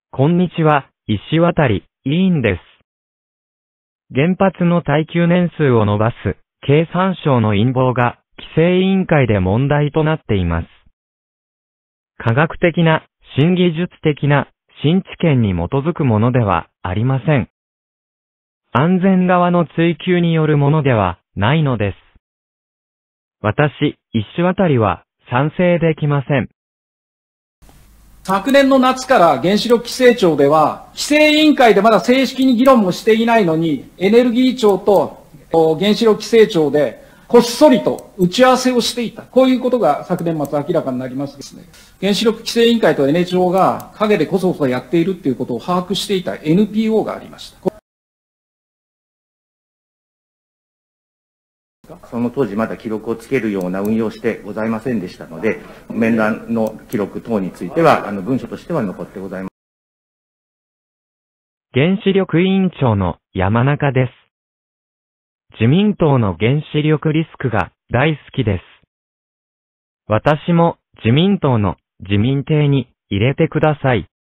こんにちは、石渡委員です。原発の耐久年数を伸ばす経産省の陰謀が規制委員会で問題となっています。科学的な、新技術的な、新知見に基づくものではありません。安全側の追求によるものではないのです。私、石渡は賛成できません。 昨年の夏から原子力規制庁では、規制委員会でまだ正式に議論もしていないのに、エネルギー庁と原子力規制庁でこっそりと打ち合わせをしていた。こういうことが昨年末明らかになりますですね。原子力規制委員会と N 庁が陰でこそこそやっているっていうことを把握していた NPO がありました。 その当時まだ記録をつけるような運用してございませんでしたので、面談の記録等については、文書としては残ってございます。 原子力委員長の山中です。自民党の原子力リスクが大好きです。私も自民党の自民邸に入れてください。